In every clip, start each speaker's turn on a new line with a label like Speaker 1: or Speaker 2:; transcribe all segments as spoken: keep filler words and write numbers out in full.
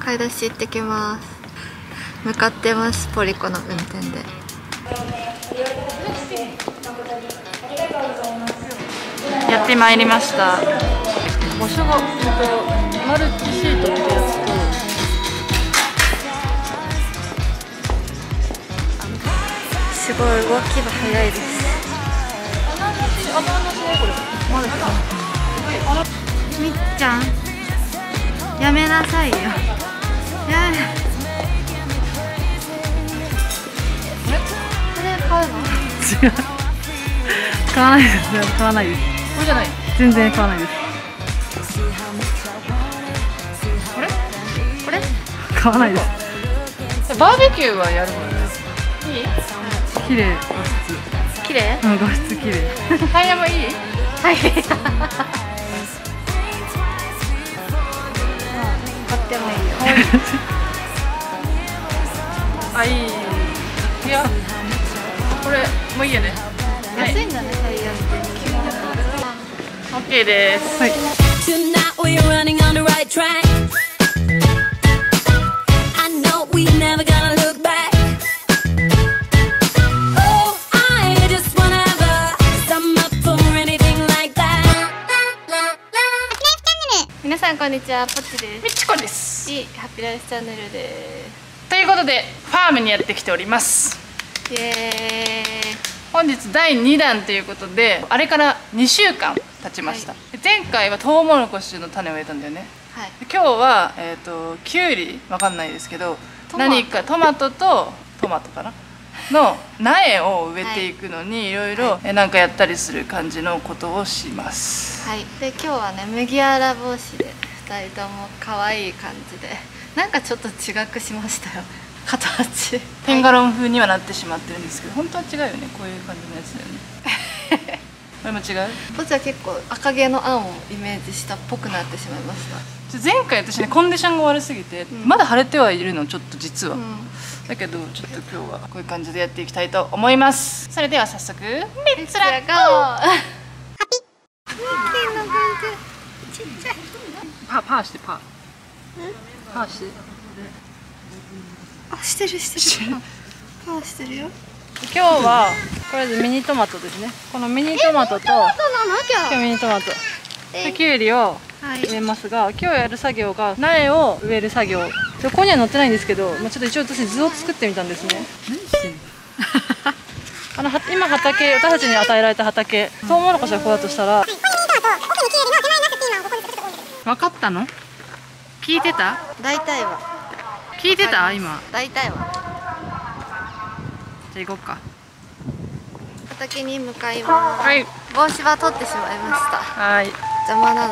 Speaker 1: 買い出し行ってきます。向かってます、ポリコの運転で。
Speaker 2: やってまいりました。場所がマルチシートってやつと、
Speaker 1: すごい動きが早いです。みっちゃんやめなさいよ。やめ。これ買うの？
Speaker 2: 違う。買わないです。買わないです。これじゃない。全然買わないです。
Speaker 1: これ？これ？
Speaker 2: 買わないです。バーベキューはやるもんね。いい？綺麗。
Speaker 1: 綺麗？
Speaker 2: うん、画質綺麗。
Speaker 1: タイヤもいい？はい。買ってもいいよ。
Speaker 2: あ、いい。いや、これもういいよね。
Speaker 1: 安いんだね、タイヤって。
Speaker 2: オッケーです。はい。
Speaker 1: 皆さんこんにちは、ポッチです。
Speaker 2: みちこです。
Speaker 1: いいハッピーライフチャンネルです。
Speaker 2: ということでファームにやってきております。
Speaker 1: イエーイ。
Speaker 2: 本日だいにだんということで、あれからにしゅうかん経ちました。はい、前回はトウモロコシの種を植えたんだよね。はい、今日はえっとキュウリわかんないですけど、何かトマトとトマトかなの苗を植えていくのにいろいろなんかやったりする感じのことをします。
Speaker 1: はい。で今日はね、麦わら帽子でふたりとも可愛い感じで、なんかちょっと違くしましたよ。形
Speaker 2: テンガロン風にはなってしまってるんですけど、本当は違うよね。こういう感じのやつだよね。これも違う？
Speaker 1: こっちは結構赤毛のアンをイメージしたっぽくなってしまいました。
Speaker 2: 前回私ね、コンディションが悪すぎて、うん、まだ晴れてはいるの、ちょっと実は、うん、だけどちょっと今日はこういう感じでやっていきたいと思います。それでは早速レッツラゴー。ハピッ。ちっちゃい。パーパーしてパー。パーして。
Speaker 1: あ、してるしてる。パーしてるよ。
Speaker 2: 今日はこれでミニトマトですね。このミニトマトと今日ミニトマトでキュウリを植えますが、今日やる作業が苗を植える作業。ここには載ってないんですけど、まあ、ちょっと一応私図を作ってみたんですね。何してんの？あの今畑、私たちに与えられた畑、トウモロコシがここだとしたら、分かったの？聞いてた？
Speaker 1: 大体は
Speaker 2: 聞いてた？今
Speaker 1: 大体は。
Speaker 2: じゃあ行こうか。
Speaker 1: 畑に向かいます。はい。帽子は取ってしまいました。
Speaker 2: はい。
Speaker 1: 邪魔なの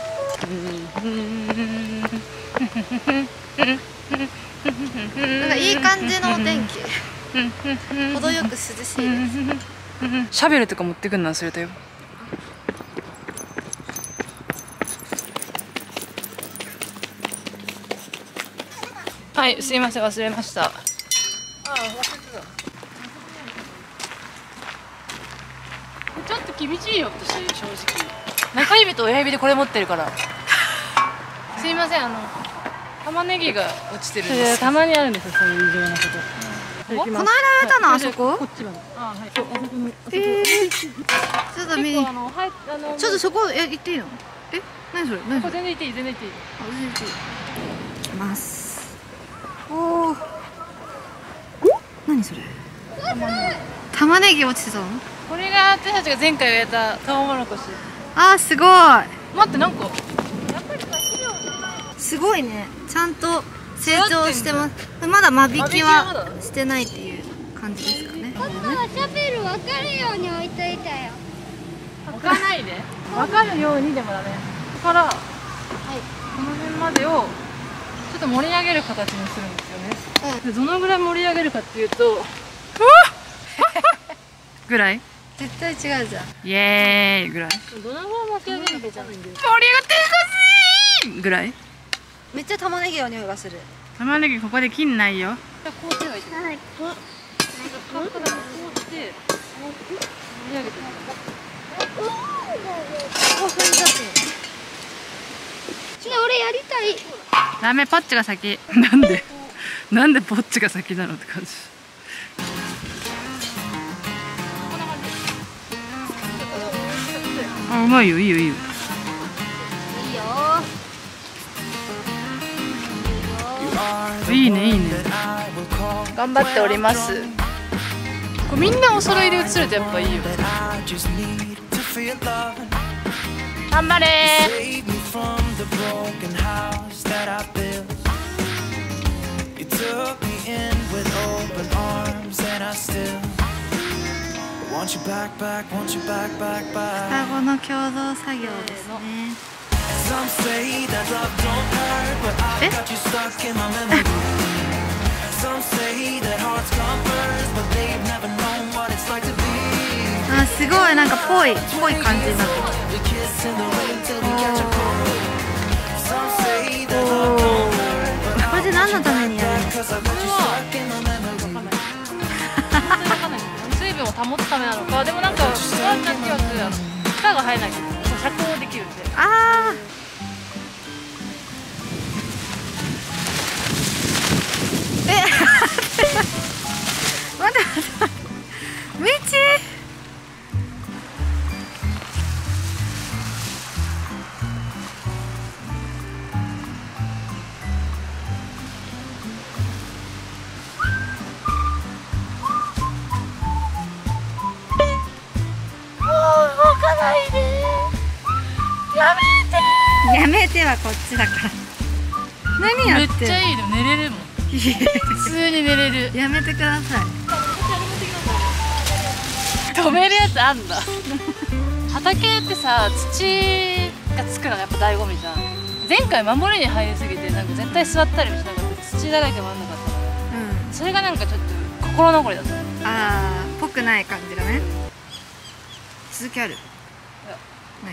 Speaker 1: で。なんかいい感じのお天気。程よく涼しいです。
Speaker 2: シャベルとか持ってくんの忘れたよ。はい、すいません、忘れました。ああ、忘れてた。ちょっと厳しいよ、私、正直。中指と親指でこれ持ってるから。すいません、あの。玉ねぎが落ちてるんです。たまにあるんですよ、そういう異常なこと。
Speaker 1: この間やったの、あそこ。
Speaker 2: こっちは。あ、はい。あそこの。
Speaker 1: ええ。ちょっと見に。ちょっとそこ、え、行っていいの。え、何それ、何それ。
Speaker 2: 全然行っていい、全然行っていい。
Speaker 1: あ、全然行っていい。行きます。おお。何それ。玉ねぎ落ちてたの。
Speaker 2: これが私たちが前回植えたトウモロコシ。
Speaker 1: あー、すごい。
Speaker 2: 待って、なんか。
Speaker 1: すごいね。ちゃんと成長してます。まだ間引きはしてないっていう感じですかね。
Speaker 3: パパはシャベル分かるように置いといたよ。
Speaker 2: 置かないで。分かるようにでもダメ。ここから、はい、この辺までをちょっと盛り上げる形にするんですよね。うん、でどのぐらい盛り上げるかっていうと、ぐらい？
Speaker 1: 絶対違うじゃん。
Speaker 2: イエーイぐらい。
Speaker 1: どのぐらい盛り上げるかじゃないんだよ。
Speaker 2: 盛り上がってほしいぐらい。
Speaker 1: めっちゃ玉ねぎの匂いがする。
Speaker 2: 玉ねぎここで切んないよ。
Speaker 1: じゃこう手がいい。はい。こう。こうして盛り上げて。こう踏んじゃって。
Speaker 3: 俺やりたい。
Speaker 2: ダメ、ポッチが先。なんでなんでポッチが先なのって感じ。あ、うまいよ、いいよいいよ。
Speaker 3: いいよ
Speaker 2: いいねいいね。頑張っております。これみんなお揃いで映るとやっぱいいよ。頑張れー。
Speaker 1: 双子の共同作業ですね。えあ、すごいなんかぽいぽい感じになってる。これで何のためにやるの？
Speaker 2: 水分を保つためなのか、でもなんかワンちゃんってやつ地下が入らないけど遮光できるんで。
Speaker 1: ああ。え待って待って待って。道。やめてはこっちだから。何やってんの？
Speaker 2: めっちゃいいの、寝れるもん。普通に寝れる。
Speaker 1: やめてください。
Speaker 2: 止めるやつあんだ。畑ってさ、土がつくのがやっぱ醍醐味じゃん。前回守りに入りすぎてなんか絶対座ったりもしなかった。土だらけもあんなかったから、うん、それがなんかちょっと心残りだった。
Speaker 1: ああ、ぽくない感じだね。続きある？ない。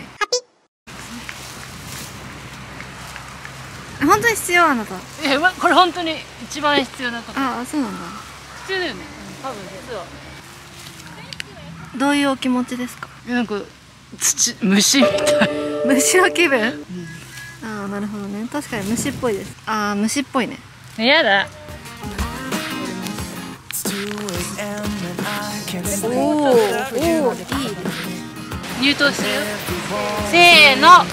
Speaker 1: 本当に必要？あなた。
Speaker 2: え、これ本当に一番必要なこと。
Speaker 1: ああ、そうなんだ。
Speaker 2: 必要だよね。多分実は。
Speaker 1: どういうお気持ちですか？
Speaker 2: なんか土、虫みたい。
Speaker 1: 虫の気分？うん、ああ、なるほどね。確かに虫っぽいです。ああ、虫っぽいね。
Speaker 2: やだ。
Speaker 1: おお、おお、いいですね。
Speaker 2: 入刀するよ。せーの。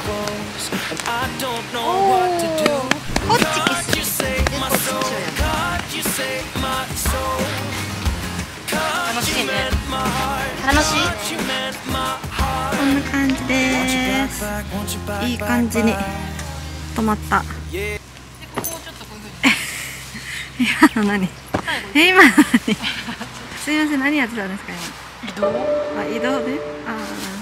Speaker 1: おお、ホッチキスでこっちをやる。
Speaker 2: 楽しいね。楽しい。
Speaker 1: こんな感じです。いい感じに止まった。今の何？え、今の何？すいません、何やってたんですか今？
Speaker 2: 移動？
Speaker 1: あ、移動で？ああ、なるほど。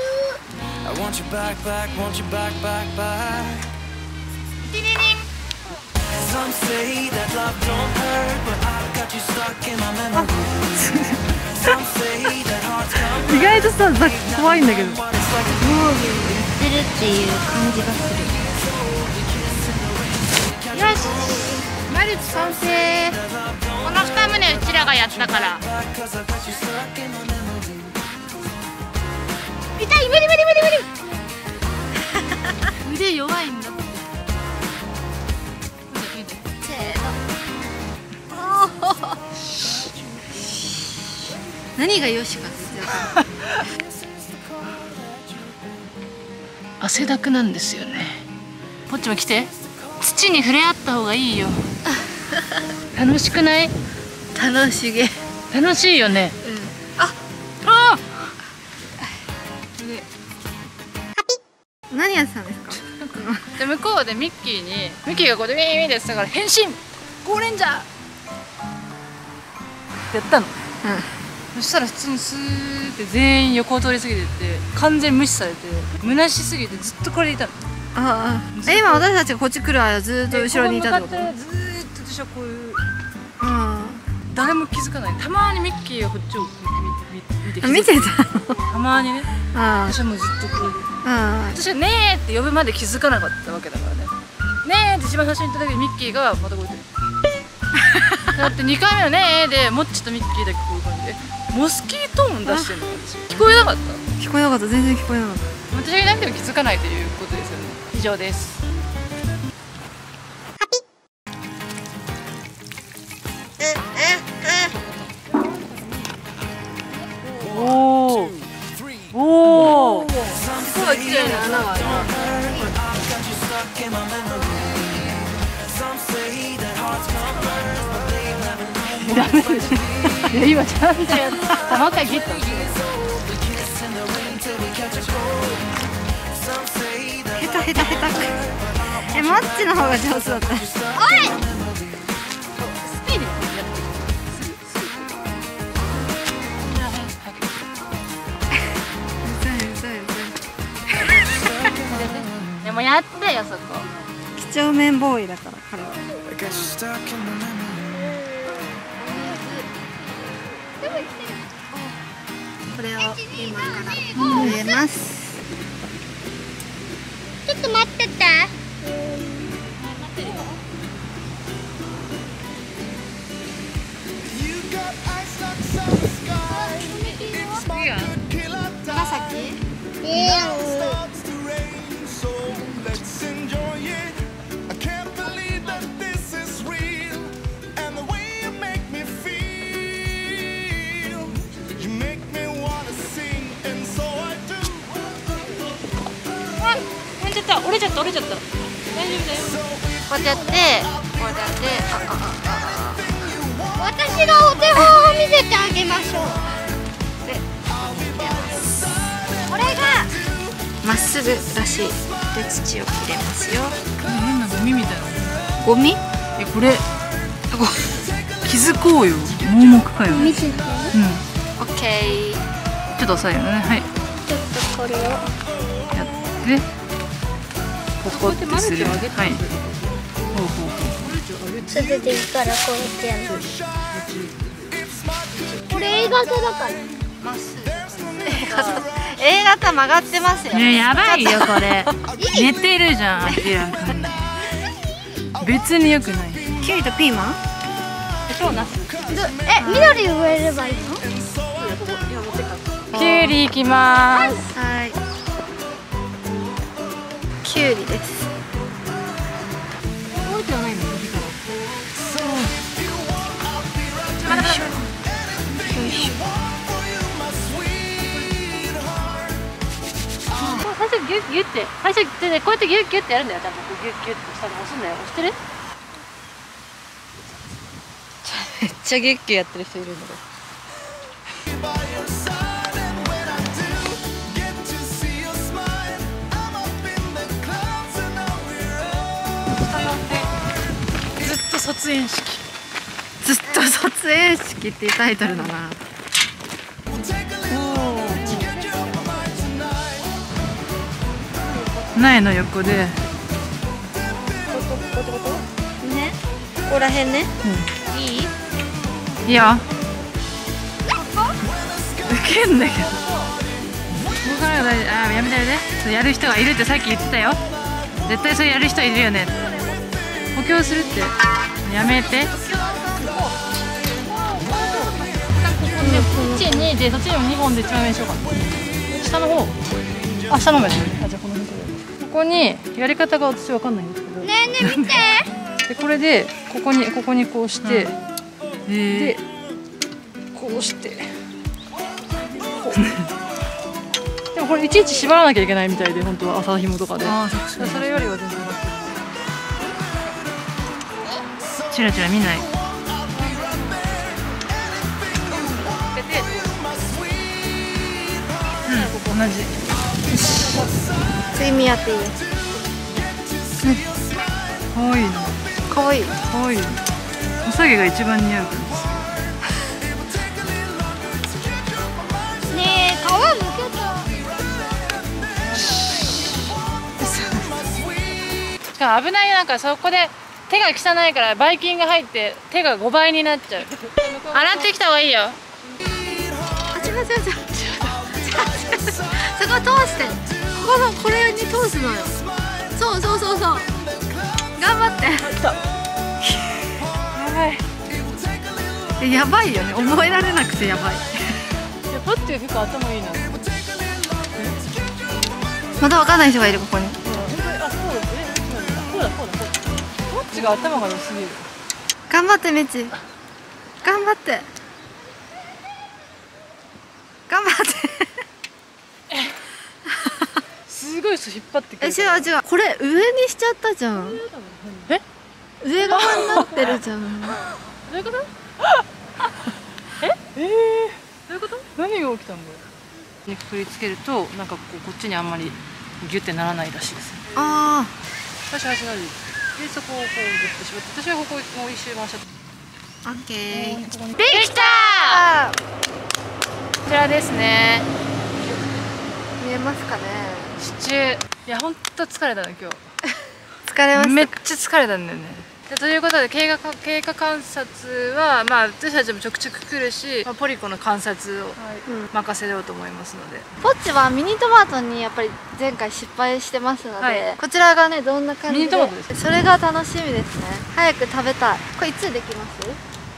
Speaker 1: 意外とさ、怖いんだけど。もう言ってるっていう感じがする。
Speaker 2: よし、マルチ完成。この二棟うちらがやったから。痛い、無理無理無理無理。腕弱いんだって。
Speaker 1: せーの。何がよしかって言ってた。
Speaker 2: 汗だくなんですよね。ポッチも来て。土に触れ合った方がいいよ。楽しくない？
Speaker 1: 楽しげ。
Speaker 2: 楽しいよね。
Speaker 1: うん。あ、
Speaker 2: あ。
Speaker 1: 何やってたんですか？
Speaker 2: で向こうでミッキーにミッキーがこうでウィーンウィーンってやってたから変身ゴーレンジャーってやったの。うん。そしたら普通にスーって全員横を通り過ぎてって完全に無視されて虚しすぎてずっとこれでいたの。
Speaker 1: ああ、え、今私たちがこっち来る間ずっと後ろにいたってこと？
Speaker 2: ずーっと私はこういう。
Speaker 1: あ
Speaker 2: 誰も気づかない。たまにミッキーがこっちを見て
Speaker 1: あ、見てた。
Speaker 2: たまにね。
Speaker 1: あ
Speaker 2: 私はもうずっとこういう。
Speaker 1: あ、
Speaker 2: 私はねーって呼ぶまで気づかなかったわけだからね。ねーって一番最初に言った時にミッキーがまたこうやってだってにかいめのねーでもっちとミッキーだけこういう感じでモスキートーン出してるの。私聞こえなかった。
Speaker 1: 聞こえなかった。全然聞こえなかった。
Speaker 2: 私がいなくても気づかないということですよね。以上です。 ダメでしょ。いや今ちゃんとやって細かいギッと
Speaker 1: 下手下手下手。え、マッチの方が上手だった。おい。
Speaker 2: スピーディーにやってる。でもやってよそこ。
Speaker 1: 几帳面ボーイだから彼は。これを今から植えます。
Speaker 3: ちょっと待ってて。
Speaker 1: 紫？
Speaker 3: ええ。
Speaker 2: ちゃった折れちゃった折れちゃった。大丈夫だよ。
Speaker 1: こうやってこうやってあああ
Speaker 3: 私がお手本を見せてあげましょう。
Speaker 1: でこれがまっすぐらしい。で土を入れますよ。
Speaker 2: 変なゴミみたいな。
Speaker 1: ゴミ？
Speaker 2: えこれ気づこうよ。盲目かよ。
Speaker 3: 見せて。
Speaker 2: うん。
Speaker 1: オッケー。
Speaker 2: ちょっと押さえるね。はい。
Speaker 3: ちょっとこれを
Speaker 2: やってここってする。はい。ほうほうほう。
Speaker 3: それでいいからこうやってやる。これ A 型だから。
Speaker 1: まっすぐ。A 型曲がってますよ。
Speaker 2: ねやばいよこれ。寝てるじゃん。明らかに。別に良くない。
Speaker 1: キュウリとピーマン？
Speaker 2: 今日なす。
Speaker 3: え、緑植えればいいの？
Speaker 2: キュウリいきます。
Speaker 1: はい。キュウリです。
Speaker 2: 覚えてはないの？
Speaker 1: よいしょ。よいしょ。
Speaker 2: 最初ギュッギュッて最初で、ね、こうやってギュッギュッてやるんだよ。ちゃんとギュッギュッて下に押すんだよ。押してる？
Speaker 1: めっちゃギュッギュやってる人いるんだけど。
Speaker 2: ずっと卒園式。
Speaker 1: ずっと卒園式っていうタイトルだな。
Speaker 2: 苗の横で。
Speaker 1: ね。ここら辺ね。
Speaker 2: うん、
Speaker 1: いい？
Speaker 2: いいよ。ウケんだけど。ここからが大事。あーやめてやめて。やる人がいるってさっき言ってたよ。絶対それやる人いるよね。補強するってやめて。こっちにでそっちにもにほんで一番上にしようかな。下の方。あ下の方がいい。あじゃあこの辺ここにやり方が私わかんないんですけど。
Speaker 3: ねえねえ見て。
Speaker 2: でこれでここにここにこうして、
Speaker 1: うん、
Speaker 2: でこうして。こうでもこれいちいち縛らなきゃいけないみたいで本当は朝紐とかで。あそ, それよりは全然楽。チラチラ見ない。うん、同じ。
Speaker 1: 次見合っていいよ。
Speaker 2: かわいいね。
Speaker 1: かわいい。
Speaker 2: かわいい。おさげが一番似合うから。
Speaker 3: ねえ皮むけた。
Speaker 2: しかも危ないよ。なんかそこで手が汚いからばい菌が入って手がごばいになっちゃう。洗ってきた方がいいよ。
Speaker 1: あ、違う違う違う。そこ通して。ここのこれに通すのよ。そうそうそうそう。頑張って。
Speaker 2: やばい。
Speaker 1: え、やばいよね。覚えられなくてやばい。
Speaker 2: いやパッチが結構頭いいな。
Speaker 1: まだわかんない人がいるここに。
Speaker 2: あ、そうですね。そうだそうだそうだ。パッチが頭が良すぎる。
Speaker 1: 頑張ってみち。頑張って。頑張って。
Speaker 2: すごい引っ張ってくる。
Speaker 1: え、違う違う。これ上にしちゃったじゃん。
Speaker 2: え？
Speaker 1: 上側になってるじゃん。
Speaker 2: どういうこと？ えー、どういうこと？何が起きたんだよ。にくくりつけるとなんかこうこっちにあんまりギュってならないらしいです。
Speaker 1: あ
Speaker 2: よし、足なりでそこをこうギュッと絞って、私はここもう一周回しちゃった。
Speaker 1: ー、オッケー。
Speaker 2: できたー。こちらですね。
Speaker 1: 見えますかね。
Speaker 2: シチュー。いや、ほんと疲れたね今日。
Speaker 1: 疲れました。
Speaker 2: めっちゃ疲れたんだよね。でということで経過経過観察はまあ私たちもちょくちょく来るし、まあ、ポリコの観察を任せようと思いますので、
Speaker 1: ポッチはミニトマトにやっぱり前回失敗してますので、はい、こちらがねどんな感じで、ミニトマトですか？それが楽しみですね。早く食べたい。これいつできます？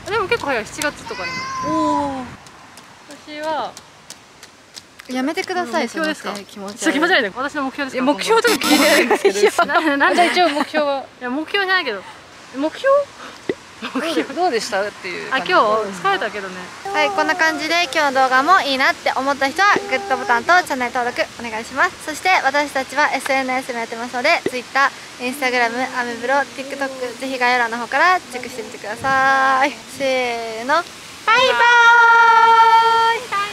Speaker 2: でも結構早い。しちがつとかに。おお。私は
Speaker 1: やめてください。
Speaker 2: 目標ですか？
Speaker 1: 気持ち
Speaker 2: そう、気持ち悪いね。私の目標ですか？目標とか聞いてないんですけど。なんで一応目標は、いや目標じゃないけど、目標？目標どうでしたっていう。あ、今日疲れたけどね。
Speaker 1: はい、こんな感じで今日の動画もいいなって思った人はグッドボタンとチャンネル登録お願いします。そして私たちは エスエヌエス もやってますので、Twitter、Instagram、アメブロ、TikTok ぜひ概要欄の方からチェックしてみてください。せーの、バイバーイ。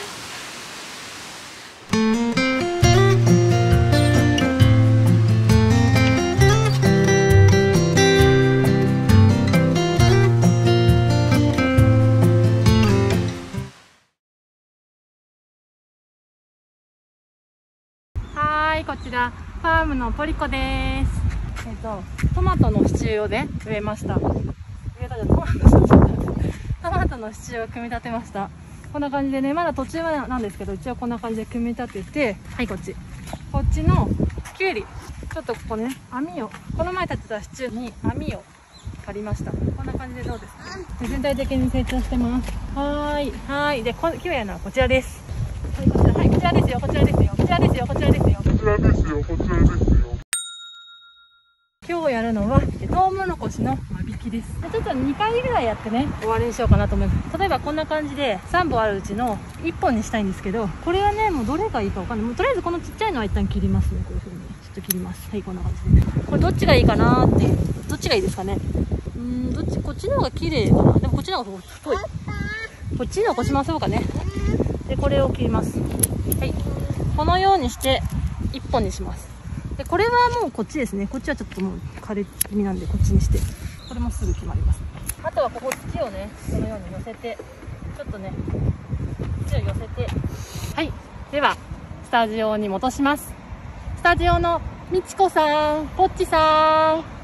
Speaker 2: はい、こちらファームのポリコです。えっとトマトの支柱をね植えました。植えたじゃトマトの支柱トマトの支柱を組み立てました。こんな感じでね、まだ途中なんですけど、一応こんな感じで組み立てて、はい、こっちこっちのきゅうり、ちょっとここね網を、この前立てた支柱に網を借りました。こんな感じでどうですか？全体的に成長してます。はーいはーい。で、きゅうやのはこちらです。はい、こちら、はい、こちらですよ、こちらですよ、こちらですよ、こちらですよ、こちらですよ、こちらですよ。今日やるのはトウモロコシの間引きです。ちょっとにかいぐらいやってね終わりにしようかなと思います。例えばこんな感じでさんぼんあるうちのいっぽんにしたいんですけど、これはねもうどれがいいかわかんない。もうとりあえずこのちっちゃいのは一旦切りますね。こういう風にちょっと切ります。はい、こんな感じで、これどっちがいいかなーっていう、どっちがいいですかね。うーん、どっち、こっちの方が綺麗かな。でもこっちの方が太い。こっちの起こしましょうかね。でこれを切ります。はい、このようにしていっぽんにします。でこれはもうこっちですね。こっちはちょっともう枯れ気味なんでこっちにして、これもすぐ決まります。あとはこっちをねこのように寄せて、ちょっとねこっちを寄せて、はい、ではスタジオに戻します。スタジオのみちこさん、ぽっちさん、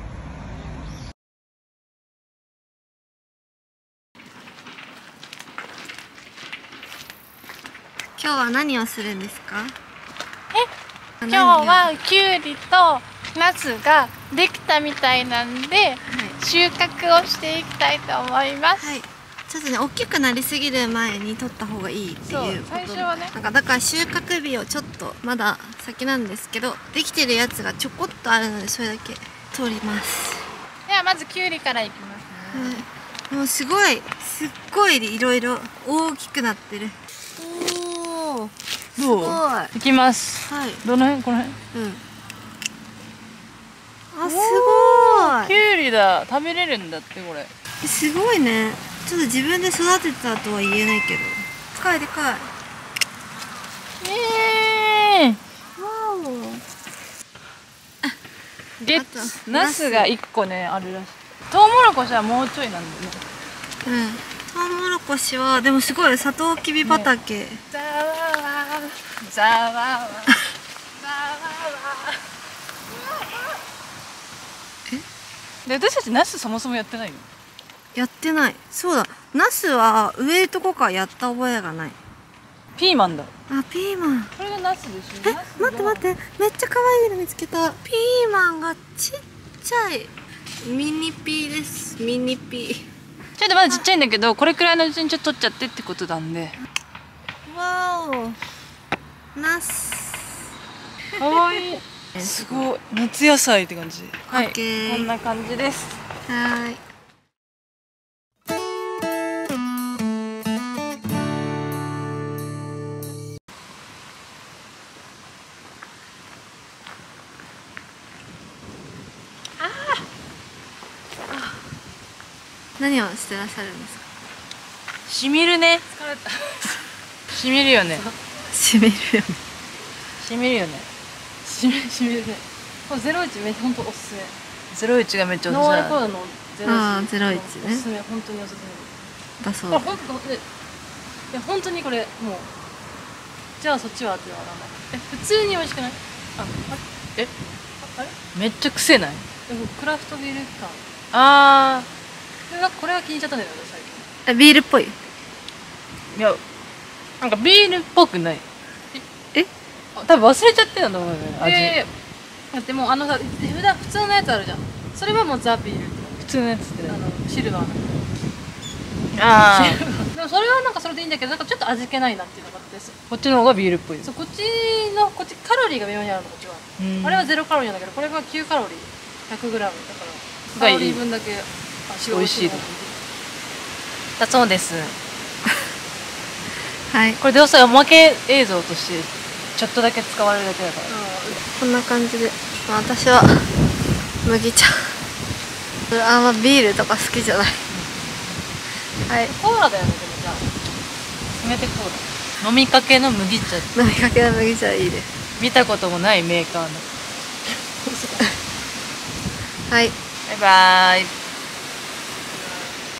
Speaker 1: 今日は何をするんですか？
Speaker 4: え、今日はきゅうりとナスができたみたいなんで、はい、収穫をしていきたいと思います。
Speaker 1: はい、ちょっとね大きくなりすぎる前に取った方がいいっていうこと。
Speaker 4: 最初はね、
Speaker 1: なんかだから収穫日をちょっとまだ先なんですけど、できてるやつがちょこっとあるのでそれだけ取ります。
Speaker 4: ではまずきゅうりからいきますね。
Speaker 1: はい、もうすごいすっごいいろいろ大きくなってる。おお、すごい。
Speaker 2: いきます。はい。どの辺？この辺？うん。
Speaker 1: あ、すごい。
Speaker 2: きゅうりだ。食べれるんだってこれ。
Speaker 1: すごいね。ちょっと自分で育てたとは言えないけど。でかいでかい。
Speaker 2: ええー。
Speaker 1: わ
Speaker 2: お。ゲッツ。ナスがいっこねあるらしい。トウモロコシはもうちょいなんだよね。
Speaker 1: うん。トウモロコシはでもすごいサトウキビ畑。ね、
Speaker 4: ざわわざわわざわわ。
Speaker 2: え？で私たちナスそもそもやってないの？
Speaker 1: やってない。そうだ。ナスは植えるとこからやった覚えがない。
Speaker 2: ピーマンだ。
Speaker 1: あ、ピーマン。
Speaker 2: これがナスでしょ。
Speaker 1: え、待って待って。めっちゃ可愛いの見つけた。ピーマンがちっちゃい。ミニピーです。ミニピー。
Speaker 2: ちょっとまだちっちゃいんだけど、これくらいのうちにちょっと取っちゃってってことなんで。
Speaker 1: わお。ナス。
Speaker 2: 可愛い。すごい。夏野菜って感じ。はい。
Speaker 1: こ
Speaker 2: んな感じです。
Speaker 1: はい。何をしてらっしゃるんですか？
Speaker 5: しみるね。
Speaker 2: 疲れた。
Speaker 5: しみるよね。
Speaker 1: しみるよね。
Speaker 5: しみるよね。
Speaker 2: しみしみるね。これゼロイチめっちゃ本当おすすめ。
Speaker 5: ゼロイチがめっちゃおすす
Speaker 2: ノ
Speaker 5: め
Speaker 2: ンアルコールのゼロイチ。
Speaker 1: あーゼロイチね
Speaker 2: おすすめ、本当におすすめ。
Speaker 1: だそう
Speaker 2: あ、本当で、いや本当にこれもう。じゃあそっちはって言わない。え、普通に美味しくない？あ、あれ？え？ああれ？
Speaker 5: めっちゃ癖ない？
Speaker 2: でもクラフトビール感。
Speaker 5: あ
Speaker 2: でなんかこれは気に入っちゃったんだよね最近。
Speaker 1: えビールっぽい。
Speaker 5: ーいやなんかビールっぽくない。
Speaker 1: え？
Speaker 5: 多分忘れちゃってるんだと思うよね味。
Speaker 2: えー、だってもうあのさ普段普通のやつあるじゃん。それはもうザビールって
Speaker 5: 普通のやつって
Speaker 2: あ
Speaker 5: ね。
Speaker 2: のシルバーの。
Speaker 5: あ
Speaker 2: でもそれはなんかそれでいいんだけどなんかちょっと味気ないなっていうのがあってす
Speaker 5: あこっちの方がビールっぽい。
Speaker 2: そうこっちのこっちカロリーが微妙にあるのこっちは、
Speaker 5: うん
Speaker 2: あれはゼロカロリーなんだけどこれはきゅうカロリー ひゃくグラム だからカ
Speaker 5: がいい
Speaker 2: ロリー分だけあ
Speaker 5: 美味しいとだそうです。
Speaker 1: はい。
Speaker 5: これでもさおまけ映像としてちょっとだけ使われるだけだから。
Speaker 1: こんな感じで、まあ、私は麦茶。あんまビールとか好きじゃない。はい。
Speaker 2: コーラだよねでもじゃあ
Speaker 5: 冷てコーラ飲みかけの麦茶
Speaker 1: 飲みかけの麦茶いいです。
Speaker 5: 見たこともないメーカーの。
Speaker 1: はい。
Speaker 5: バイバーイ。